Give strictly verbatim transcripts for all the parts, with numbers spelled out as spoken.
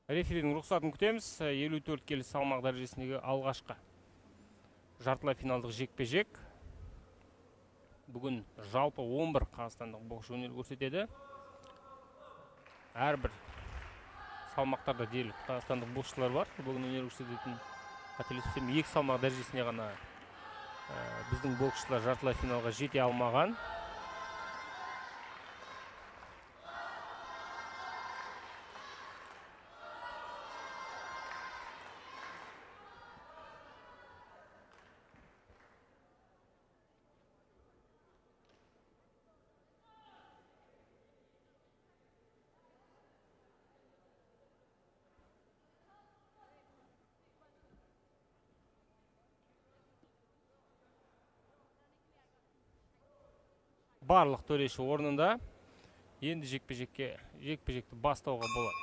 Реферінің рұқсатын күтеміз. елу төрт келі салмақ дәрежесіндегі алғашқы жартылай финалдық жекпе-жек. Бүгін жалпы он бір қазақстандық боксшы өнер көрсетеді. Әрбір салмақтарда дерлік қазақстандық боксшылар бар. Бүгін өнер көрсететін қателеспесем екі салмақ дәрежесіне ғана біздің боксшылар жартылай финалға жете алмаған. Барлық төреші орнында. Енді жекпе-жекке жекпе-жекті бастауға болады.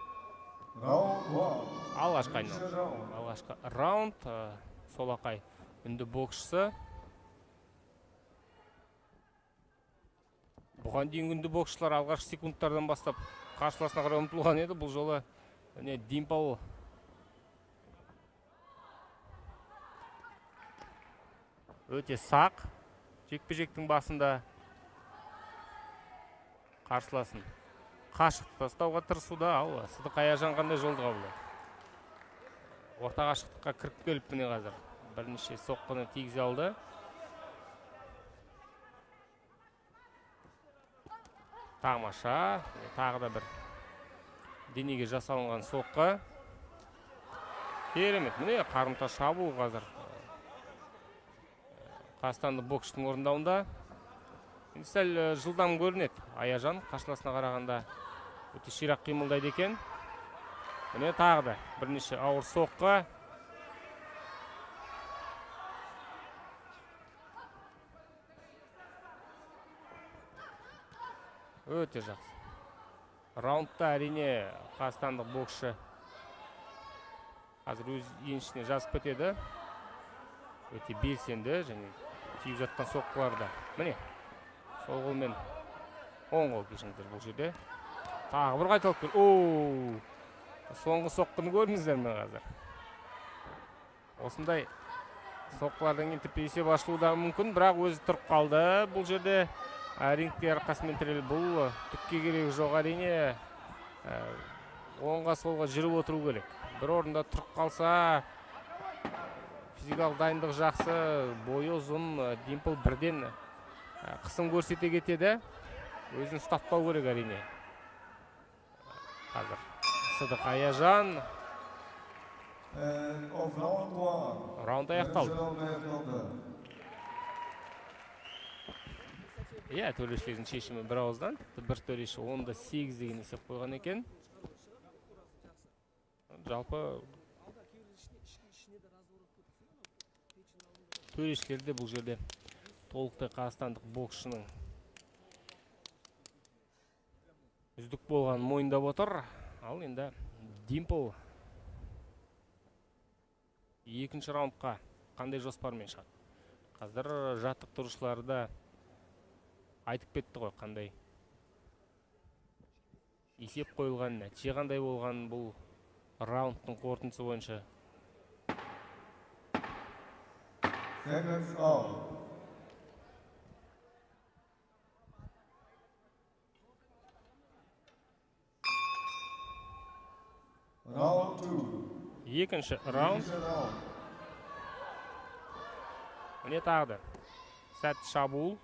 Алғашқы айналым. Алғашқы раунд. Солақай үнді боксшысы. Бұған дейін үнді боксшылар алғашқы секундтардан бастап қарсыласына қарай ұмтылған еді. Бұл жолы Димпл өте сақ. Жекпе-жектің басында қарсыласын қашық тастауға тырысуда, ал Сыдық Аяжан қандай жолды қабылдайды. Орта қашықтыққа кіріп келіп міне қазір. Бірнеше соққыны тигізе алды. Тамаша, тағы да бір денеге жасалынған соққы. Керемет, міне қарымта шабуыл қазір. Қазақстандық боксшының орындауында. Сәл жылдам көрінеді. Аяжан қарсыласына қарағанда өте ширақ қимылдайды екен. Міне тағы да бірнеше ауыр соққы. Өте жақсы. Раундта әрине қазақстандық боксшы қазір өз еншісіне жазып кетеді. Өте белсенді және тиіп жатқан соққыларда. Міне сол қолмен оң қол кешіңіздер бұл жерде. Тағы бір қайталып көр. Оу! Соңғы соққыны көрдіңіздер ме қазір? Осындай соққылардан кейін тіпті есеп ашылуы да мүмкін, бірақ өзі тұрып қалды. Бұл жерде рингке арқасымен тіреліп, бұл түкке керегі жоқ, әрине. Оңға солға жүріп отыру керек. Бір орында тұрып қалса, физикалық дайындық жақсы, бойы ұзын, Димпл бірден қысым көрсете кетеді. Өзін ұстатпау керек әрине. Қазір Сыдық Аяжан. Раунд аяқталды. Иә, төрешілердің шешімі бір ауыздан. Бір төреші онда сегіз деген есеп қойған екен. Жалпы төрешілерде бұл жерде толықтай қазақстандық боксшының үздік болған мойындап отыр. Ал енді Димпл екінші раундқа қандай жоспармен шығады? Қазір жаттықтырушылары да айтып кетті ғой, қандай есеп қойылған, нәтиже қандай болған бұл раундтың қорытындысы бойынша. Екінші раунд. Міне тағы да сәтті шабуыл.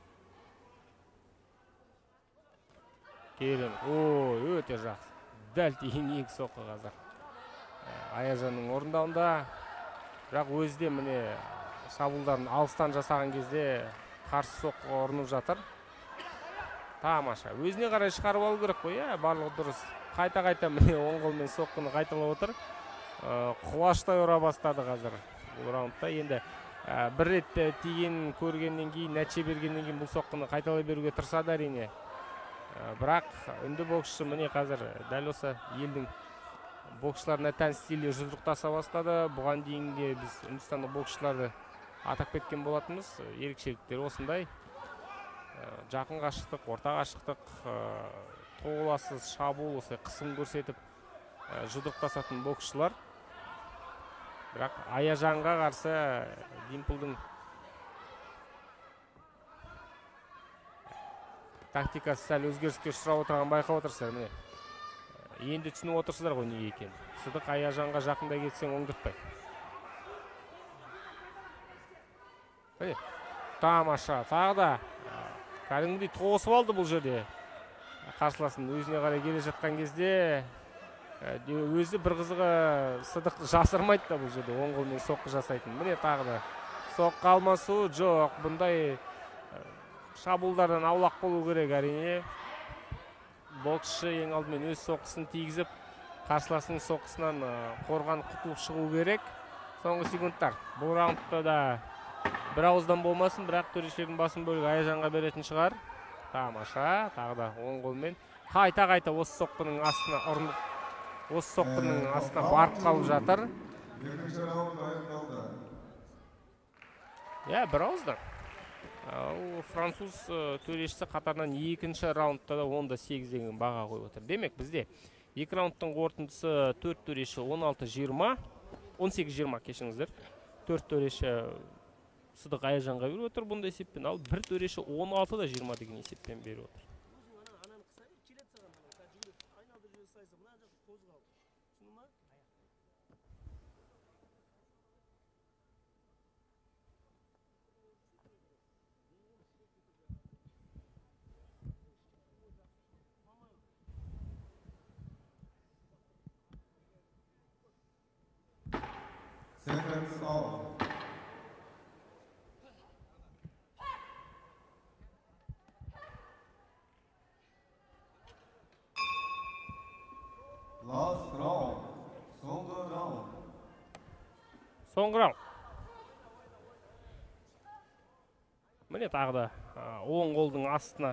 Керемет. Ой, өте жақсы. Дәл тиген екі соққы қазір. Аяжанның орындауында. Бірақ өзі де міне шабуылдарын алыстан жасаған кезде қарсы соққыға ұрынып жатыр. Тамаша. Өзіне қарай шығарып алу керек қой, барлығы дұрыс. Қайта-қайта міне оң қолмен соққыны қайталап отыр. Құлаштай ұра бастады қазір бұл раундта. Енді бір рет тиген көргеннен кейін, нәтиже бергеннен кейін бұл соққыны қайталай беруге тырысады әрине. Бірақ үнді боксшы міне қазір дәл осы елдің боксшыларына тән стилі жұдырықтаса бастады. Бұған дейінгі біз үндістандық боксшыларды атап кеткен болатынбыз. Ерекшеліктері осындай. Жақын қашықтық, орта қашықтық, тоғыласыз шабуыл, қысым көрсетіп жұдырықтасатын боксшылар. Бірақ Аяжанға қарсы Димплдың тактикасы сәл өзгеріске ұшырап отырған байқап отырсыздар. Міне. Енді түсініп отырсыздар ғой неге екен. Сыдық Аяжанға жақындай кетсең оңдыртпай. Міне. Тамаша. Тағы да кәдімгідей тоғысып алды бұл жерде. Қарсыласын өзіне қарай келе жатқан кезде өзі бір қызығы Сыдық жасырмайды да бұл жерде оң қолмен соққы жасайтын. Міне тағы да соққы алмасу жоқ. Бұндай шабуылдардан аулақ болу керек әрине. Боксшы ең алдымен өз соққысын тигізіп, қарсыласының соққысынан қорғанып құтылып шығу керек. Соңғы секундтар. Бұл раундта да бір ауыздан болмасын, бірақ төрешілердің басым бөлігі Аяжанға беретін шығар. Тамаша, тағы да оң қолмен қайта-қайта осы соққының астына ұрынып, осы соққының астына барып қалып жатыр. Иә, бір ауыздан. Француз төрешісі қатарынан екінші раундта да онда сегіз деген баға қойып отыр. Демек, бізде екі раундтың қорытындысы төрт төреші он алты жиырма, он сегіз жиырма кешіңіздер. төрт төреші Сыдық Аяжанға беріп отыр бұндай есеппен, ал бір төреші он алты да жиырма деген есеппен беріп отыр. Seconds all. Last round. Соңғы раунд. Соңғы раунд. Міне тағы да оң қолдың астына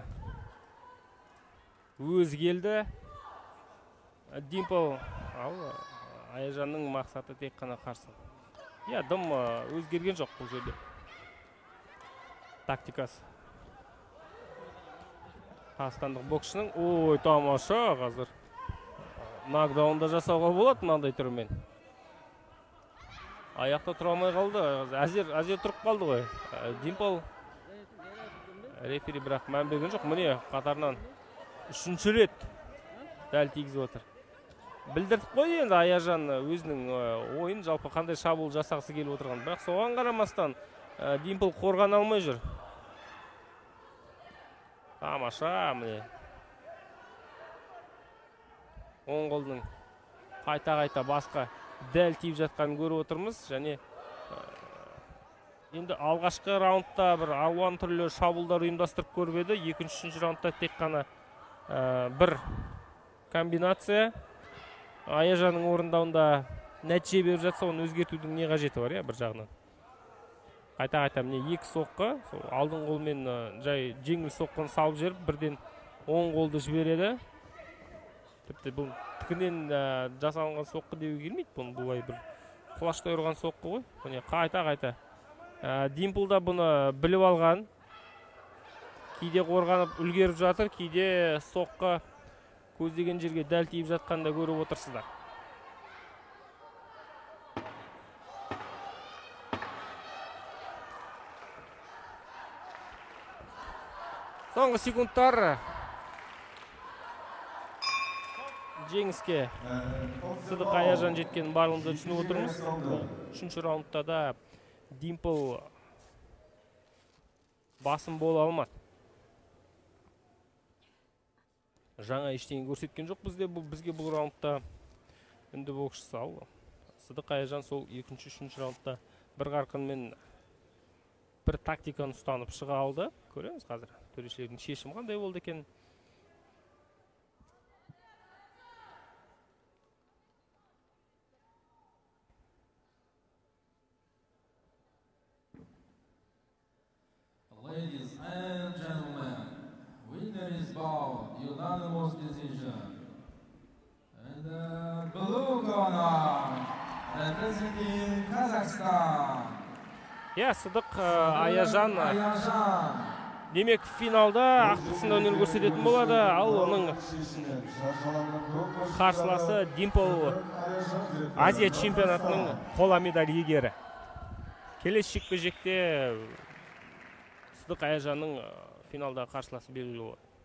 өз келді. Димпл ал Аяжанның мақсаты тек қана қарсы. Я, дым өзгерген жоқ бұл жерде. Тактикасы. Қазақстандық боксшының, ой, тамаша қазір. Нокдаунда жасауға болады мынандай түрімен. Аяқта тұра алмай қалды. Әзер, әзер тұрып қалды ғой. Димпл рефери бірақ мән берген жоқ. Міне қатарынан үшінші рет дәл тигізіп отыр. Білдірдік қой енді Аяжан өзінің ойын жалпы қандай шабуыл жасағысы келіп отырған. Бірақ соған қарамастан Димпл қорғана алмай жүр. Тамаша, міне. Оң қолдың қайта-қайта басқа дәл тиіп жатқанын көріп отырмыз. Және енді алғашқы раундта бір алуан түрлі шабуылдар ұйымдастырып көріп еді. Екінші раундта тек қана бір комбинация. Аяжанның орындауында нәтиже беріп жатса, оны өзгертудің не қажеті бар, бір жағынан. Қайта-қайта міне екі соққы, алдың қолмен жай жеңіл соққыны салып жеріп, бірден оң қолды жібереді. Тіпті бұл тікінен жасалынған соққы деуге келмейді, бұны бұлай бір құлаштай ұрған соққы ғой. Міне қайта-қайта. Димпл да бұны біліп алған. Кейде қорғанып үлгеріп жатыр, кейде соққы көздеген жерге дәл тиіп жатқанда көріп отырсыздар. Соңғы секундтар жеңіске Сыдық Аяжан жеткенін барлығымызда түсініп отырмыз. Үшінші раундта да Димпл басым бола алмады. Жаңа ештеңе көрсеткен жоқ бізде, бізге бұл раундта үнді боксшысы ал. Сыдық Аяжан сол екінші, үшінші раундта бір қарқынмен бір тактиканы ұстанып шыға алды. Көреміз қазір төрешілердің шешімі қандай болды екен. Ladies and gentlemen, winner is bout unanimous decision. And the blue corner, representing Kazakhstan. Я Сыдық Аяжан демек финалда ақтысында өнер көрсететін болады. Ал оның қарсыласы Димпл Азия чемпионатының қола медаль иегері. Келесі жекпе-жекте Сыдық Аяжанның финалда қарсыласы белгілі болады.